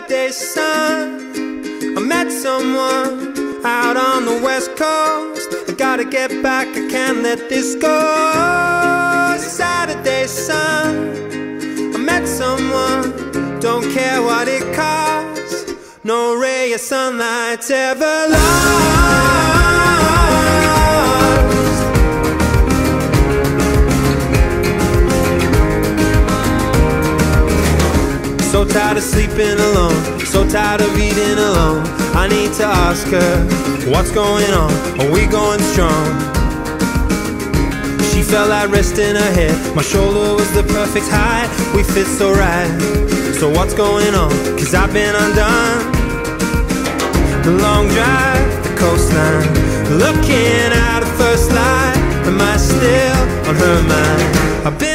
Saturday sun, I met someone out on the west coast. I gotta get back, I can't let this go. Saturday sun, I met someone, don't care what it costs. No ray of sunlight's ever lost. So tired of sleeping alone, so tired of eating alone. I need to ask her, what's going on? Are we going strong? She felt like rest in her head. My shoulder was the perfect height. We fit so right. So what's going on? Cause I've been undone. The long drive, the coastline, looking at a first light. Am I still on her mind? I've been